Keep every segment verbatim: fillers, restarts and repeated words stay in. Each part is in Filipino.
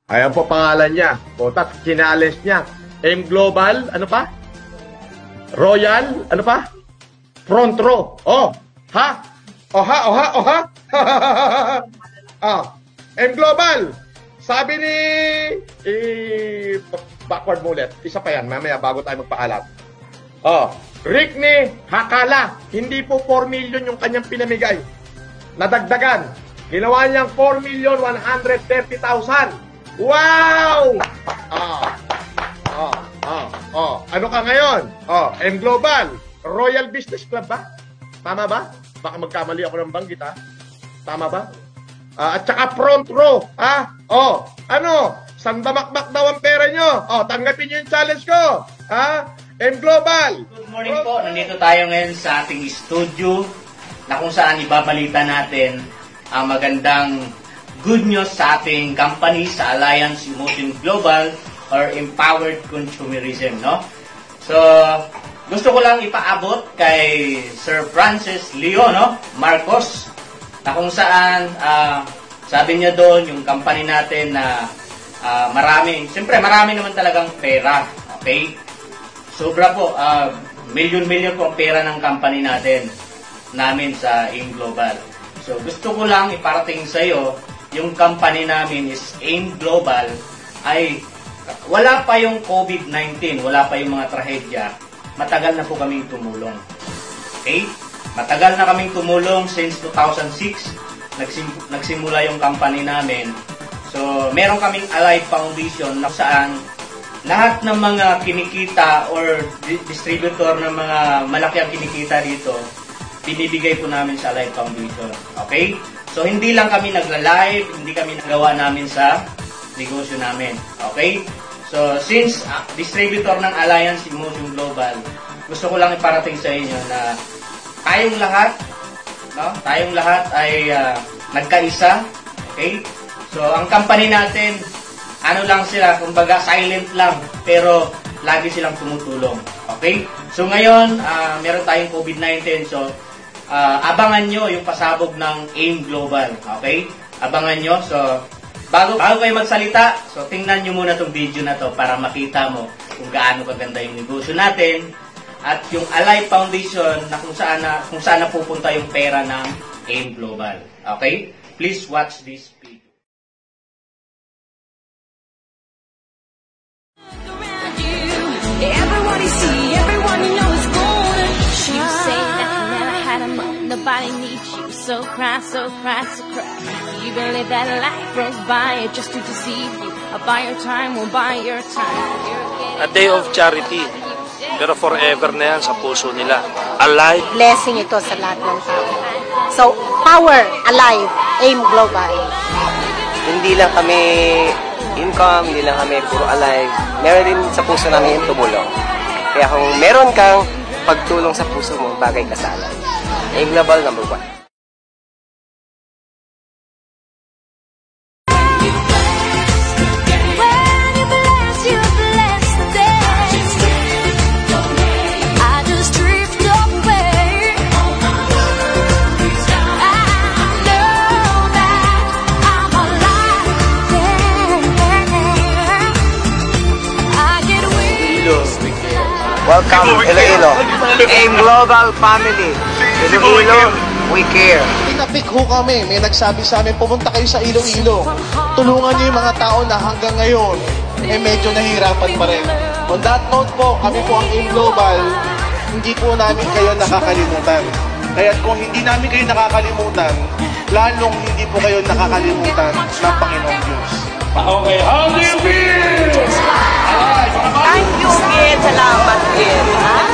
Ayan po pangalan niya. O, tat, kinales niya. M Global, ano pa? Royal, ano pa? Front row. Oh, ha? Oh, ha? Oh, ha? Oh, ha? Oh, M Global. Sabi ni... Eh, backward mo ulit. Isa pa yan, mamaya bago tayo magpaalam. Oh, Rick ni Hakala. Hindi po four million yung kanyang pinamigay. Nadagdagan. Ginawa niyang four million one hundred thirty thousand. Wow! Oh, oh, oh, oh. Ano ka ngayon? Oh, M Global. Royal Business Club ba? Tama ba? Baka magkamali ako ng banggit, ha? Tama ba? Uh, at saka front row, ha? Oh, ano? Sandamakmak daw ang pera nyo. Oh, tanggapin nyo yung challenge ko. Ha? M Global. Good morning po. Nandito tayo ngayon sa ating studio na kung saan ibabalita natin ang magandang good news sa ating company, sa Alliance Emotion Global or Empowered Consumerism, no? So, gusto ko lang ipaabot kay Sir Francis Leo, no? Marcos, na kung saan, uh, sabi niya doon, yung company natin na uh, marami, siyempre marami naman talagang pera, okay? Sobra po, uh, million-million po ang pera ng company natin, namin sa AIM Global. So, gusto ko lang iparating sa iyo, yung company namin is AIM Global, ay wala pa yung COVID nineteen, wala pa yung mga trahedya, matagal na po kaming tumulong. Okay? Matagal na kaming tumulong since two thousand six, nagsim nagsimula yung company namin. So, meron kaming Alive Foundation na saan lahat ng mga kinikita or di distributor ng mga malaki ang kinikita dito, binibigay po namin sa Alive Foundation. Okay? So, hindi lang kami nagla-live, hindi kami nagawa namin sa negosyo namin. Okay? So, since uh, distributor ng Alliance Emotion Global, gusto ko lang iparating sa inyo na tayong lahat, no? Tayong lahat ay uh, nagkaisa. Okay? So, ang company natin, ano lang sila, kumbaga silent lang, pero lagi silang tumutulong. Okay? So, ngayon, uh, meron tayong COVID nineteen, so, Uh, abangan nyo yung pasabog ng AIM Global. Okay? Abangan nyo. So, bago, bago kayo magsalita, so tingnan nyo muna itong video na to para makita mo kung gaano kaganda yung negosyo natin at yung Alive Foundation na kung saan na, kung saan na pupunta yung pera ng AIM Global. Okay? Please watch this video. Everybody see, everyone you know is golden. You say that you never had a moment, nobody needs you. So cry, so cry, so cry. You believe that life rolls by just to deceive you. I'll buy your time, we'll buy your time. A day of charity. Pero forever na yan sa puso nila. Alive. Blessing ito sa lahat ng tao. So, power, alive, AIM Global. Hindi lang kami income, hindi lang kami puro alive. Meron din sa puso namin yung tumulong. Kaya kung meron kang pagtulong sa puso mo, bagay ka sa alive. AIM Global number one. Welcome, Iloilo. AIM Global Family. Iloilo, we care. Pinapik ho kami. May nagsabi sa amin, pumunta kayo sa Iloilo. Tulungan niyo yung mga tao na hanggang ngayon, eh medyo nahihirapan pa rin. On that note po, kami po ang AIM Global, hindi po namin kayo nakakalimutan. Kaya kung hindi namin kayo nakakalimutan, lalong hindi po kayo nakakalimutan ng Panginoong Diyos. Okay, how do you feel? Thank you, Gid. Salamat, Gid. Ha?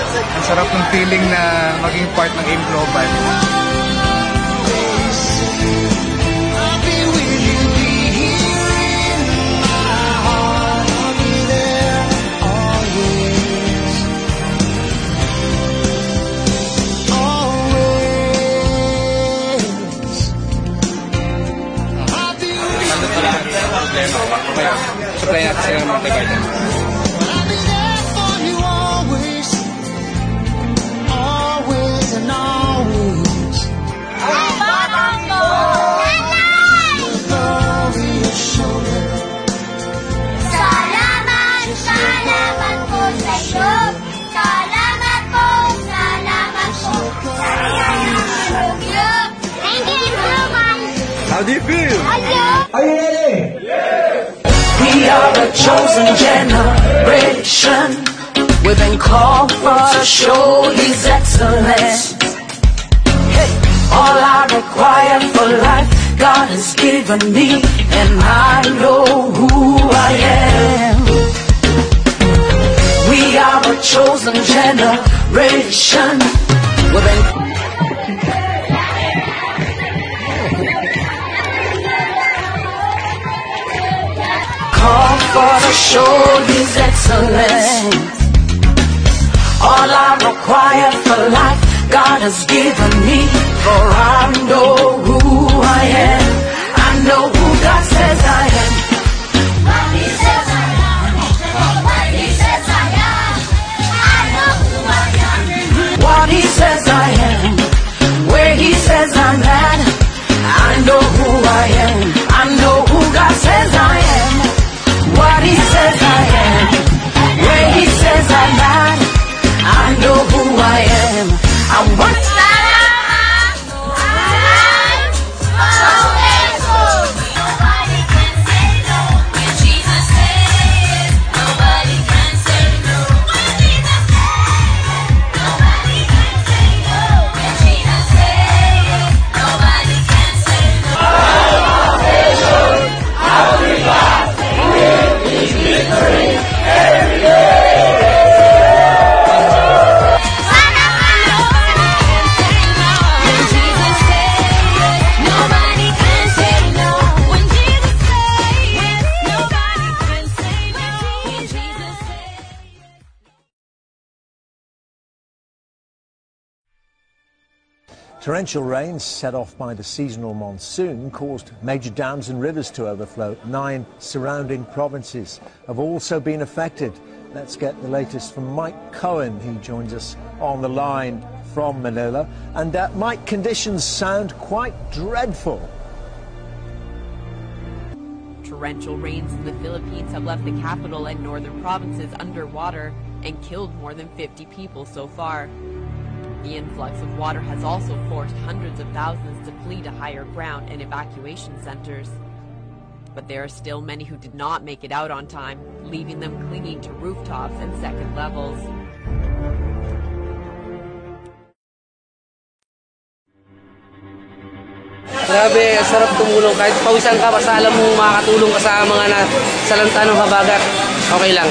Ang sarap ng feeling na maging part ng AIM Global. Supply natin sila ng multivitamin. Salamat, salamat po sa iyo. Salamat po, salamat po. Thank you, everyone. How do you feel? Are you ready? We are a chosen generation. We've been called for to show His excellence. Hey, all I require for life, God has given me, and I know who I am. We are a chosen generation. We've been called for to show His excellence. All I require for life, God has given me, for I know who I am. I know who God says I am. What He says I am. What He says I am. I know who I am. What He says I am. Where He says I'm at. I know who I am. I know who God says I am. What He says I am. Where He says I'm at. I know who I am. I want Nobody can say no. When Jesus says, nobody can say no. When Jesus says, nobody can say no. When Jesus says, nobody can say no. When Jesus says, nobody can say no. When Jesus says, nobody can say no. When Jesus says. Torrential rains set off by the seasonal monsoon caused major dams and rivers to overflow. Nine surrounding provinces have also been affected. Let's get the latest from Mike Cohen. He joins us on the line from Manila. And uh, Mike, conditions sound quite dreadful. Torrential rains in the Philippines have left the capital and northern provinces underwater and killed more than fifty people so far. The influx of water has also forced hundreds of thousands to flee to higher ground and evacuation centers. But there are still many who did not make it out on time, leaving them clinging to rooftops and second levels. Grabe, sarap tumulong. Kahit pawisan ka, basta alam mo makakatulong ka sa mga nasalanta ng habagat. Okay lang.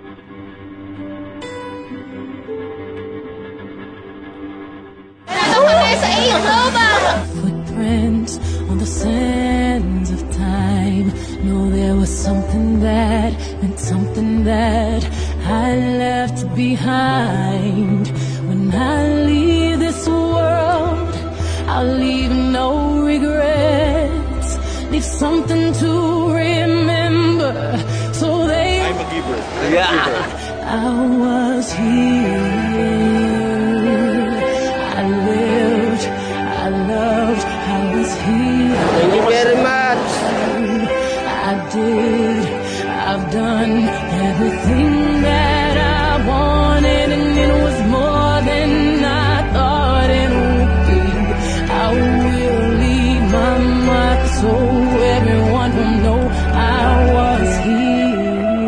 Footprints on the sands of time. No, there was something that and something that I left behind. When I leave this world, I'll leave no regrets. Leave something to remember. So they. I'm a giver. I'm yeah. a giver. I was here. I lived. I loved. I was here. Thank you very much. I did. I've done everything that I wanted, and it was more than I thought it would be. I will leave my mark so everyone will know I was here.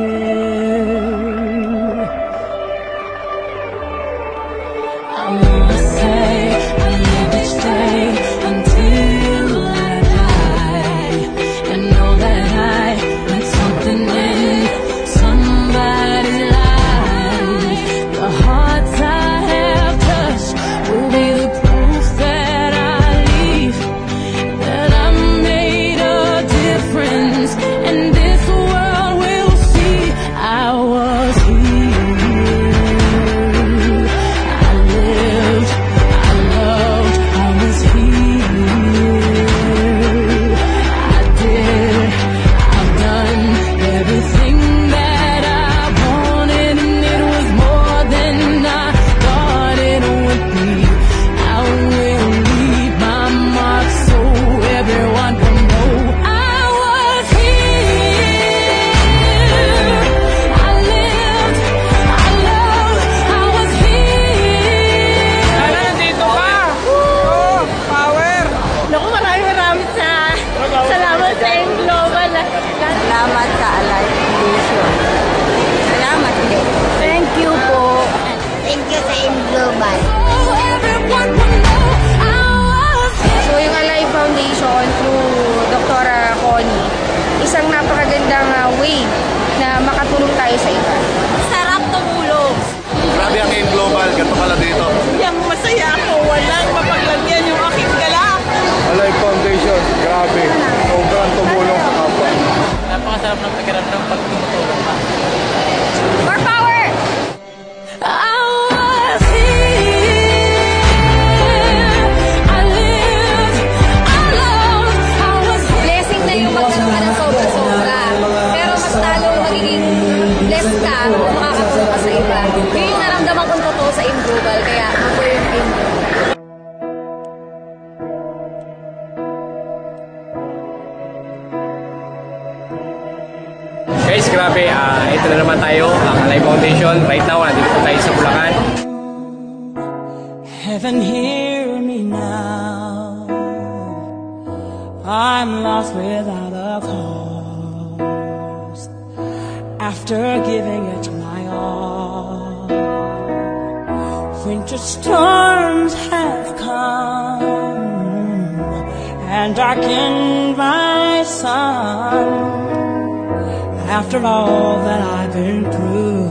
I wanna say I live each day until I die, and know that I am something in somebody's life. The hard times Global. So yung Alive Foundation through Doktora Connie, isang napakagandang uh, way na makatulong tayo sa iba. Sarap tumulong. Grabe ang Aim Global, ganito pala dito. Yang masaya ako, walang mapaglagyan yung aking gala. Alive Foundation, grabe. Sobrang tumulong sa kapwa. Napakasarap ng pakiramdam pag tumutulong ka. More power! I was here, I lived, I loved, I was Blessing na yung magkaroon ka ng sobra-sobra. Pero mas talo magiging blessed ka kung makakatulong ka sa iba. Yun yung naramdaman kong totoo sa Aim Global. Kaya ako yung Aim Global. Guys, grabe, uh, ito na naman tayo, ang Alive Foundation. Right now, nandito po tayo sa Bulacan. Heaven, hear me now. I'm lost without a cause. After giving it my all, winter storms have come and darkened my sun. After all that I've been through,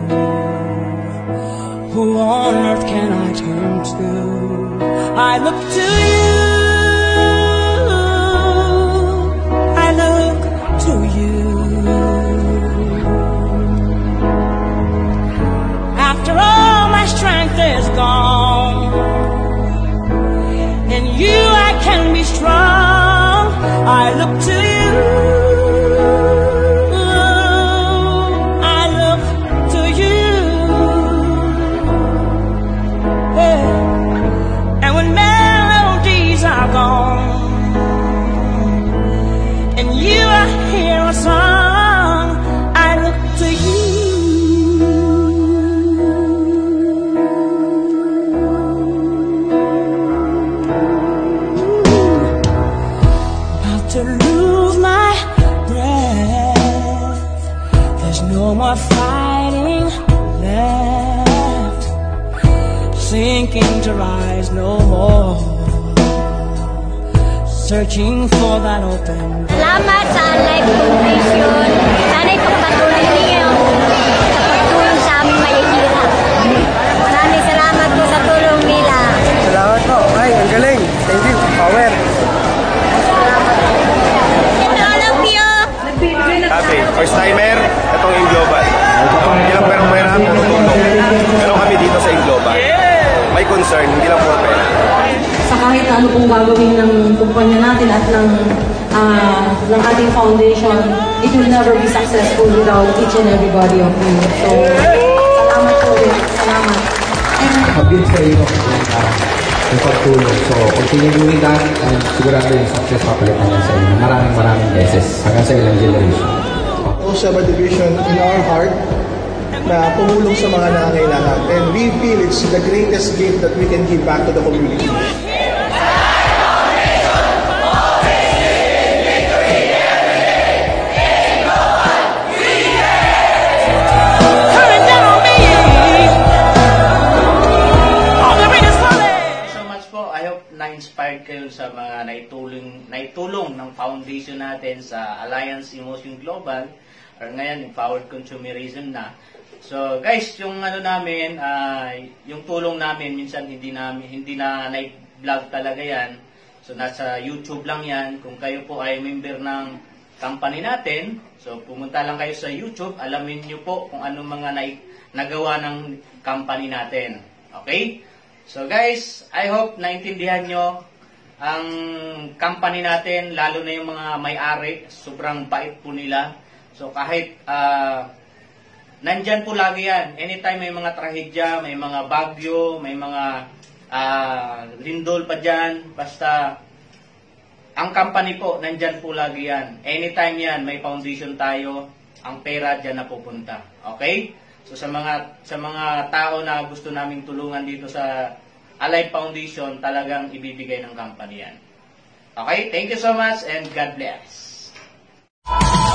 who on earth can I turn to? I look to you, I look to you. After all my strength is gone, in you I can be strong. I look to you. And you I hear a song, I look to you. About to lose my breath, there's no more fighting left, sinking to rise no more, searching for that open. Salamat sa Alive Foundation. Sana'y pagpatuloy niyo sa pagtulong sa aming mahihirap. Maraming salamat po sa tulong nila. Salamat po. Ay, ang galing. Thank you. Power. And all of you. Sabi, first timer, itong Aim Global. Hindi lang pero pera, tutulong. Pero kami dito sa Aim Global, may concern, hindi lang puro pera. Sa kahit ano pong gagawin ng kumpanya natin at ng, uh, ng ating foundation, it will never be successful without each and everybody of you. So, salamat po rin. Salamat. Mag-build sa iyo ng pagtulong. So, continue doing that and sigurado yung success papalitan yan sa inyo. Maraming maraming beses hanggang sa ilang generation. Seven Division in our heart na tumulong sa mga nangangailangan. And we feel it's the greatest gift that we can give back to the community. Na-inspired kayo sa mga naitulong, naitulong ng foundation natin sa Alliance Emotion Global or ngayon Empowered Consumerism na. So guys, yung ano namin, uh, yung tulong namin minsan hindi namin hindi na na-vlog talaga yan. So nasa YouTube lang yan. Kung kayo po ay member ng company natin, so pumunta lang kayo sa YouTube, alamin niyo po kung anong mga na- nagawa ng company natin. Okay? So guys, I hope naintindihan nyo ang company natin, lalo na yung mga may-ari, sobrang bait po nila. So kahit uh, nandyan po lagi yan, anytime may mga trahedya, may mga bagyo, may mga uh, lindol pa dyan, basta ang company po, nandyan po lagi yan. Anytime yan, may foundation tayo, ang pera dyan na pupunta. Okay? So sa mga sa mga tao na gusto naming tulungan dito sa Alive Foundation, talagang ibibigay ng company yan. Okay? Thank you so much and God bless.